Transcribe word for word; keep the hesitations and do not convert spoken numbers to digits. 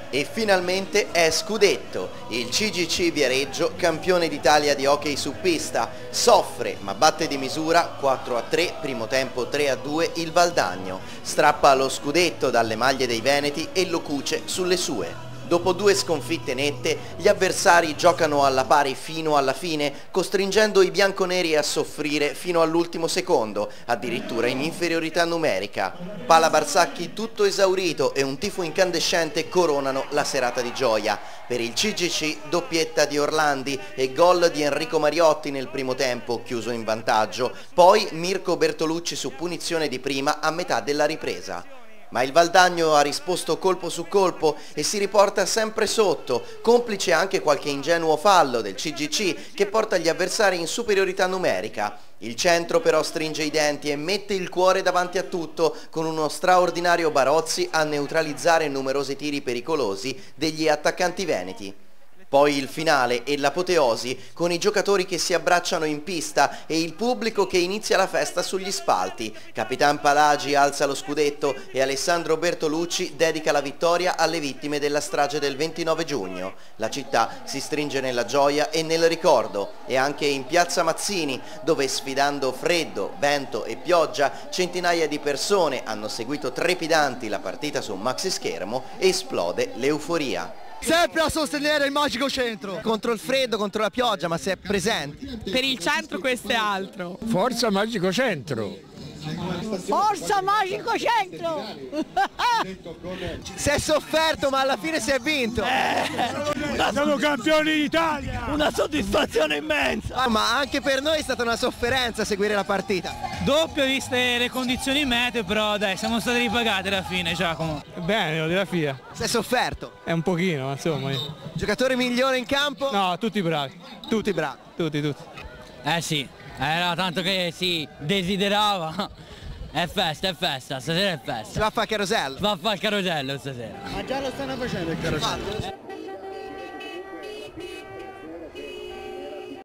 E finalmente è scudetto. Il C G C Viareggio, campione d'Italia di hockey su pista, soffre ma batte di misura quattro a tre, primo tempo tre a due il Valdagno. Strappa lo scudetto dalle maglie dei veneti e lo cuce sulle sue. Dopo due sconfitte nette, gli avversari giocano alla pari fino alla fine, costringendo i bianconeri a soffrire fino all'ultimo secondo, addirittura in inferiorità numerica. Pala Barsacchi tutto esaurito e un tifo incandescente coronano la serata di gioia. Per il C G C doppietta di Orlandi e gol di Enrico Mariotti nel primo tempo, chiuso in vantaggio, poi Mirko Bertolucci su punizione di prima a metà della ripresa. Ma il Valdagno ha risposto colpo su colpo e si riporta sempre sotto, complice anche qualche ingenuo fallo del C G C che porta gli avversari in superiorità numerica. Il centro però stringe i denti e mette il cuore davanti a tutto con uno straordinario Barozzi a neutralizzare numerosi tiri pericolosi degli attaccanti veneti. Poi il finale e l'apoteosi con i giocatori che si abbracciano in pista e il pubblico che inizia la festa sugli spalti. Capitan Palagi alza lo scudetto e Alessandro Bertolucci dedica la vittoria alle vittime della strage del ventinove giugno. La città si stringe nella gioia e nel ricordo, e anche in piazza Mazzini, dove sfidando freddo, vento e pioggia centinaia di persone hanno seguito trepidanti la partita su un maxi schermo, esplode l'euforia. Sempre a sostenere il Magico Centro. Contro il freddo, contro la pioggia, ma se è presenti. Per il centro questo è altro. Forza Magico Centro. Forza Magico Centro! Si è sofferto ma alla fine si è vinto. Eh, siamo campioni d'Italia. Una soddisfazione immensa. Ah, ma anche per noi è stata una sofferenza seguire la partita. Doppio viste le condizioni meteo, però dai, siamo stati ripagati alla fine, Giacomo. Bene, della F I A. Si è sofferto? È un pochino, ma insomma. Giocatore migliore in campo? No, tutti bravi. Tutti bravi. Tutti, tutti. Eh sì, era tanto che si desiderava. È festa, è festa, stasera è festa. Si va a fare carosello? Si va a fare il carosello stasera. Ma già lo stanno facendo il carosello?